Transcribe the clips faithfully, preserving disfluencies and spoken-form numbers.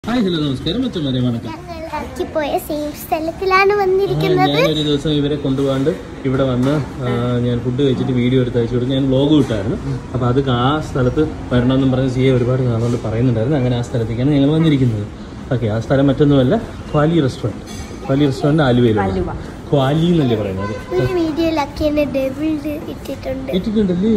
Hi hello നമസ്കാരം മച്ചന്മാരെ വണക്കം. ഞാനൊരു ദിവസം ഇവരെ കൊണ്ടുപോകാണ്ട് ഇവിടെ വന്ന് ഞാൻ ഫുഡ് കഴിച്ചിട്ട് വീഡിയോ എടുത്ത് അയച്ചു കൊടുത്ത് ഞാൻ വ്ലോഗ് ഇട്ടായിരുന്നു. അപ്പോൾ അത് ആ സ്ഥലത്ത് വരണമെന്നും പറഞ്ഞ് സിയെ ഒരുപാട് നാളുകൊണ്ട് പറയുന്നുണ്ടായിരുന്നു. അങ്ങനെ ആ സ്ഥലത്തേക്കാണ് ഞങ്ങൾ വന്നിരിക്കുന്നത്. ഓക്കെ, ആ സ്ഥലം മറ്റൊന്നുമല്ല, ക്വാലി റെസ്റ്റോറൻറ്റ്. ക്വാലി റെസ്റ്റോറൻറ്റ് ആലുവയിലാണ്. ക്വാലി എന്നല്ലേ പറയുന്നത്. ഇട്ടിട്ടുണ്ടല്ലേ?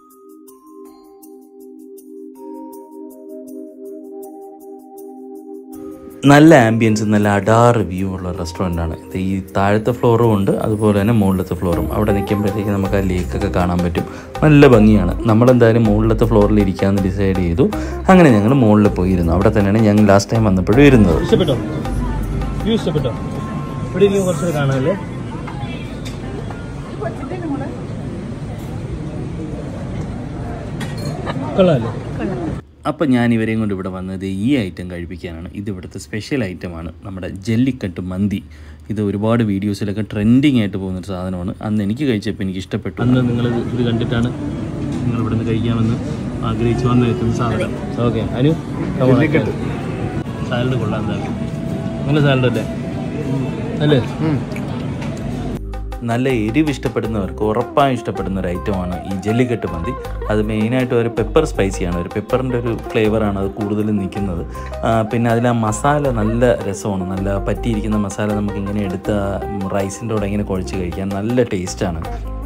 നല്ല ആംബിയൻസ്, നല്ല അഡാർ വ്യൂ ഉള്ള റെസ്റ്റോറൻ്റാണ് ഇത്. ഈ താഴത്തെ ഫ്ലോറും ഉണ്ട്, അതുപോലെ തന്നെ മുകളിലത്തെ ഫ്ലോറും. അവിടെ നിൽക്കുമ്പോഴത്തേക്ക് നമുക്ക് ആ ലേക്കൊക്കെ കാണാൻ പറ്റും. നല്ല ഭംഗിയാണ്. നമ്മളെന്തായാലും മുകളിലത്തെ ഫ്ലോറിൽ ഇരിക്കാമെന്ന് ഡിസൈഡ് ചെയ്തു. അങ്ങനെ ഞങ്ങൾ മുകളിൽ പോയിരുന്നു. അവിടെ തന്നെയാണ് ഞങ്ങൾ ലാസ്റ്റ് ടൈം വന്നപ്പോഴും ഇരുന്നത്. ഇഷ്ടപ്പെട്ടോ? വ്യൂ ഇഷ്ടപ്പെട്ടോ? ഇവിടെ ഇരിക്കും കുറച്ചൊക്കെ കാണാമല്ലേ? കൊള്ളാമല്ലേ? അപ്പം ഞാൻ ഇവരെയും കൊണ്ട് ഇവിടെ വന്നത് ഈ ഐറ്റം കഴിപ്പിക്കാനാണ്. ഇത് ഇവിടുത്തെ സ്പെഷ്യൽ ഐറ്റമാണ്, നമ്മുടെ ജല്ലിക്കട്ട് മന്തി. ഇത് ഒരുപാട് വീഡിയോസിലൊക്കെ ട്രെൻഡിങ് ആയിട്ട് പോകുന്നൊരു സാധനമാണ്. അന്ന് എനിക്ക് കഴിച്ചപ്പോൾ എനിക്ക് ഇഷ്ടപ്പെട്ടു. അന്ന് നിങ്ങൾ ഇത് കണ്ടിട്ടാണ് നിങ്ങൾ ഇവിടെ നിന്ന് കഴിക്കാമെന്ന് ആഗ്രഹിച്ചു വന്ന് എത്തുന്ന സാധനം. ഓക്കെ, അനു സാലഡ് കൊള്ളാം. എന്തായാലും നല്ല സാലഡ് അല്ലേ? അല്ലേ? നല്ല എരിവ് ഇഷ്ടപ്പെടുന്നവർക്ക് ഉറപ്പായും ഇഷ്ടപ്പെടുന്ന ഒരു ഐറ്റമാണ് ഈ ജല്ലിക്കട്ട് മന്തി. അത് മെയിനായിട്ട് ഒരു പെപ്പർ സ്പൈസിയാണ്, ഒരു പെപ്പറിൻ്റെ ഒരു ഫ്ലേവറാണ് അത് കൂടുതലും നിൽക്കുന്നത്. പിന്നെ അതിൽ ആ മസാല നല്ല രസമാണ്. നല്ല പറ്റിയിരിക്കുന്ന മസാല നമുക്ക് ഇങ്ങനെ എടുത്ത റൈസിൻ്റെ കൂടെ ഇങ്ങനെ കുഴച്ച് കഴിക്കാൻ നല്ല ടേസ്റ്റാണ്.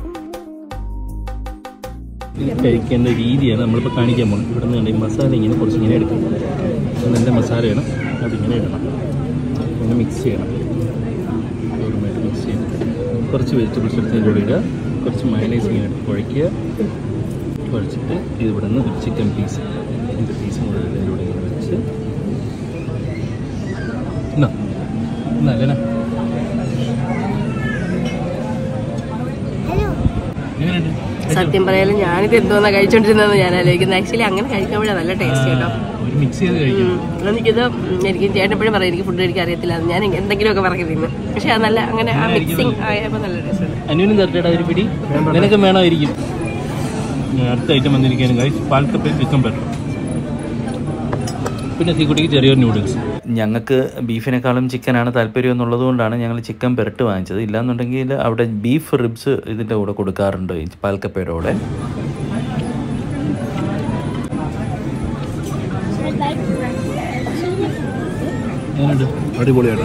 കഴിക്കേണ്ട രീതിയാണ് നമ്മളിപ്പോൾ കാണിക്കാൻ പോകുന്നത്. ഇവിടെ നിന്ന് കണ്ട ഈ മസാല ഇങ്ങനെ കുറച്ച് ഇങ്ങനെ എടുക്കണം. നല്ല മസാലയാണ്, അതിങ്ങനെ ഇടണം, ഇങ്ങനെ മിക്സ് ചെയ്യണം. ഓരോന്നായിട്ട് മിക്സ് ചെയ്യണം. കുറച്ച് വെജിറ്റബിൾസ് എടുത്ത് ഇതിലൂടെ ഇടുക. കുറച്ച് മയണൈസ് ഇങ്ങനെ എടുത്ത് കുഴയ്ക്കുക. കുഴച്ചിട്ട് ഇതിവിടെ നിന്ന് ഒരു ചിക്കൻ പീസ്, ഇതിൻ്റെ പീസും കൂടെ ഇതിലൂടെ ഇങ്ങനെ വെച്ച് എന്നാ നല്ലതാ. എങ്ങനെയുണ്ട്? സത്യം പറയാലും ഞാനിത് എന്തോന്നാ കഴിച്ചോണ്ടിരുന്നത് ഞാൻ ആലോചിക്കുന്നത്. ആക്ച്വലി അങ്ങനെ കഴിക്കുമ്പോഴാണ് നല്ല ടേസ്റ്റ് കേട്ടോ. മിക്സ് ചെയ്ത് കഴിക്കും. എനിക്കിത് എനിക്ക് ചേട്ടൻ എപ്പോഴും പറയും എനിക്ക് ഫുഡ് കഴിക്കാൻ അറിയത്തില്ല, ഞാൻ എന്തെങ്കിലുമൊക്കെ പറഞ്ഞു തിന്നു. പക്ഷെ അത് നല്ല അങ്ങനെ ആ മിക്സിങ് ആയപ്പോൾ നല്ല ടേസ്റ്റ് ഉണ്ട്. അനുവിനും തരട്ടേടാ ഒരു പിടി, നിനക്ക് വേണമായിരിക്കും. അടുത്ത ഐറ്റം വന്നിരിക്കാനും കഴിച്ച് പാൽക്കപ്പയും ചിക്കൻ പെട്ടു, പിന്നെ തീക്കുട്ടിക്ക് ചെറിയൊരു നൂഡിൽസ്. ഞങ്ങൾക്ക് ബീഫിനേക്കാളും ചിക്കനാണ് താല്പര്യം എന്നുള്ളത് കൊണ്ടാണ് ഞങ്ങൾ ചിക്കൻ പെരട്ട് വാങ്ങിച്ചത്. ഇല്ലാന്നുണ്ടെങ്കിൽ അവിടെ ബീഫ് റിബ്സ് ഇതിൻ്റെ കൂടെ കൊടുക്കാറുണ്ട് ഈ പാൽക്കപ്പയുടെ കൂടെ. അടിപൊളിയായിട്ട്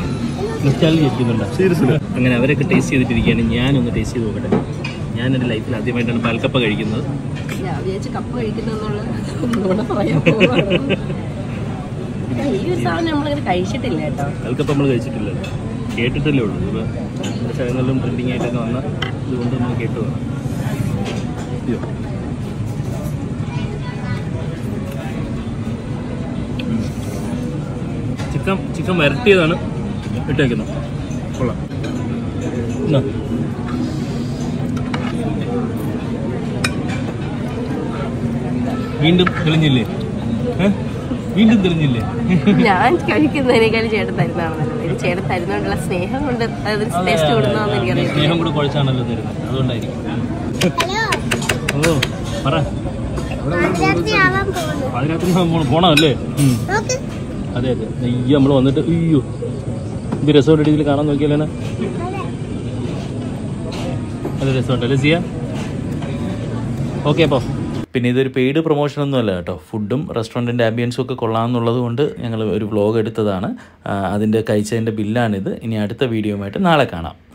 അങ്ങനെ അവരൊക്കെ ടേസ്റ്റ് ചെയ്തിട്ടിരിക്കുകയാണ്. ഞാനൊന്ന് ടേസ്റ്റ് ചെയ്ത് നോക്കട്ടെ. ഞാൻ എൻ്റെ ലൈഫിൽ ആദ്യമായിട്ടാണ് പാൽക്കപ്പ കഴിക്കുന്നത്. കപ്പ കഴിക്കുന്നുള്ള ഈ ഒരു സാധനം നമ്മളിങ്ങനെ കഴിച്ചിട്ടില്ല കേട്ടോ. പാൽക്കപ്പ നമ്മൾ കഴിച്ചിട്ടില്ല, കേട്ടിട്ടല്ലേ ഉള്ളൂ. ഇപ്പോൾ പല സ്ഥലങ്ങളിലും ട്രെൻഡിങ് ആയിട്ടൊക്കെ വന്ന ഇതുകൊണ്ട് നമ്മൾ കേട്ടു വേണം. അയ്യോ, ചിക്കൻ ചിക്കൻ വരട്ടിയതാണ് ഇട്ടേക്കുന്നത്. കൊള്ളാം. എന്നാ വീണ്ടും തെളിഞ്ഞില്ലേ? വീണ്ടും തെളിഞ്ഞില്ലേ? ഞാൻ കഴിക്കുന്നതിനേക്കാളും ചേട്ടൻ തരുന്നതാണെന്നല്ലോ. ചേട്ടൻ തരുന്നോണ്ടുള്ള സ്നേഹം കൊണ്ട് ടേസ്റ്റ് കൊടുക്കുന്നതെന്ന് എനിക്കറിയാം. സ്നേഹം കൂടെ കുഴച്ചാണല്ലോ തരുന്നത്, അതുകൊണ്ടായിരിക്കും. ഓ പറ, പാതിരാത്രി പോണോ അല്ലേ? അതെ അതെ. അയ്യോ, നമ്മൾ വന്നിട്ട് അയ്യോ ഇത് രസമുണ്ട്. ഇതിൽ കാണാൻ നോക്കിയാലേ അത് രസമുണ്ടല്ലേ സിയ? ഓക്കെ. അപ്പോൾ പിന്നെ ഇതൊരു പെയ്ഡ് പ്രൊമോഷനൊന്നും അല്ല കേട്ടോ. ഫുഡും റെസ്റ്റോറൻറ്റിൻ്റെ ആംബിയൻസും ഒക്കെ കൊള്ളാമെന്നുള്ളത് കൊണ്ട് ഞങ്ങൾ ഒരു വ്ലോഗ് എടുത്തതാണ്. അതിൻ്റെ കഴിച്ചതിൻ്റെ ബില്ലാണിത്. ഇനി അടുത്ത വീഡിയോയുമായിട്ട് നാളെ കാണാം.